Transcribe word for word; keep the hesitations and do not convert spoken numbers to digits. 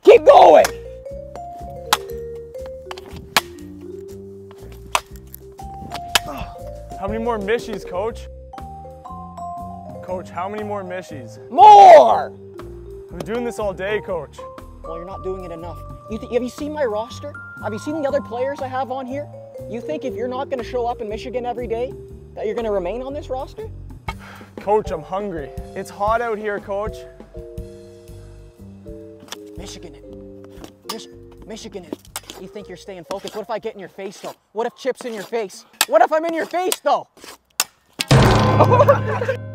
Keep going. How many more mishies, coach? Coach, how many more mishies? More! I've been doing this all day, coach. Well, you're not doing it enough. You th have you seen my roster? Have you seen the other players I have on here? You think if you're not going to show up in Michigan every day, that you're going to remain on this roster? Coach, I'm hungry. It's hot out here, coach. Michigan it. Mich Michigan it. You think you're staying focused? What if I get in your face, though? What if Chip's in your face? What if I'm in your face, though?